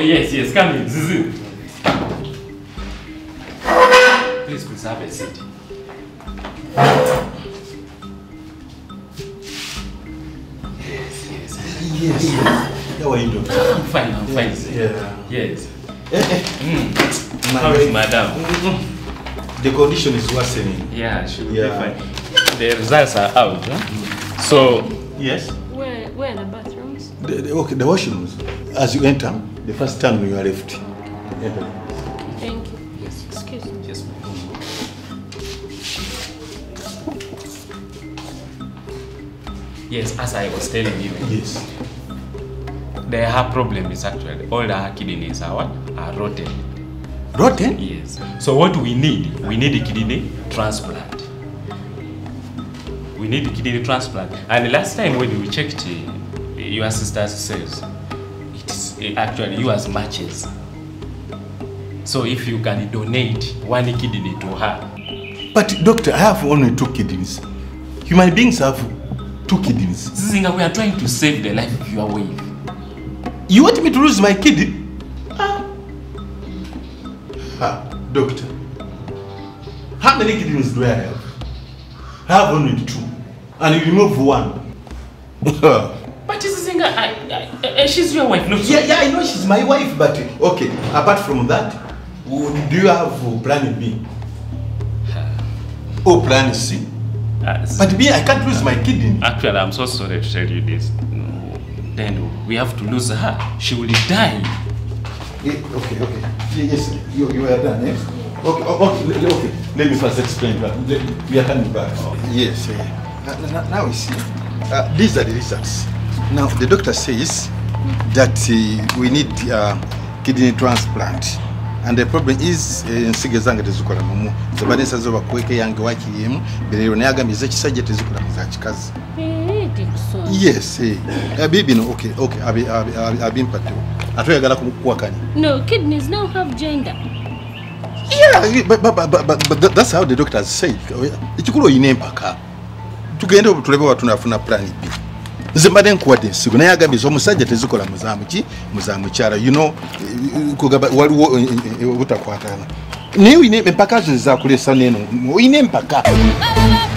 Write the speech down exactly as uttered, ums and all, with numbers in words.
yes, yes, come in. Zizi. Please, please have a seat. Yes, yes. Yes. How are you doing? I'm fine, I'm fine. Yes. Yeah. Yes. Eh, eh. Mm. How is madam? The condition is worsening. Yeah, she will Yeah. be fine. The results are out. Huh? So, yes. Where, where are the bathrooms? The, the, okay, the washrooms. As you enter, the first turn when you are left. Enter. Thank you. Yes. Excuse me. yes, ma'am. Yes, as I was telling you, Yes. the her problem is actually all the her kidneys are what? Are rotten. Rotten? Yes. So what we need, we need a kidney transplant. We need a kidney transplant. And the last time when we checked, uh, your sister says it is uh, actually yours matches. So if you can donate one kidney to her. But doctor, I have only two kidneys. Human beings have two kidneys. Zizinga, we are trying to save the life of your wife. You want me to lose my kidney? Ah. Ah, doctor. How many kidneys do I have? I have only two. And you remove one. But Zizinga, I, I, I, she's your wife, no? Yeah, yeah, I know she's my wife, but okay, apart from that, do you have plan B? Oh, plan C. Uh, But me, I can't lose my kidney. Actually, I'm so sorry to tell you this. No, then we have to lose her. She will die. Yeah, okay, okay. Yes, you, you are done, yes? Okay, okay, okay. Let me first explain that. We are coming back. Oh. Yes, uh, now, now we see. Uh, these are the results. Now, the doctor says that uh, we need uh, kidney transplant. And the problem is, nsige zange tezikola mumu. Zabanesa zoba kweke yange wakiyemu. Belero nayaga mize kisaje tezikola muzachikazi. Eh, Dixon. Yes, eh. Uh, baby, no, okay, okay. Abi, abi, abi, abi impacted. Atoyagala kuwakani. No, kidneys now have gender. Yeah, but, but, but, but, but that's how the doctors say. Ichikulo inempaka. Tugende obutulebe watunafuna plan B. Zimbade nkwade sigo naye agambiza omusajja tezikola muzamu ki muzamu kyala you know kugaba waliwo butakwatana niyo ine empaka za kulesa neno ine empaka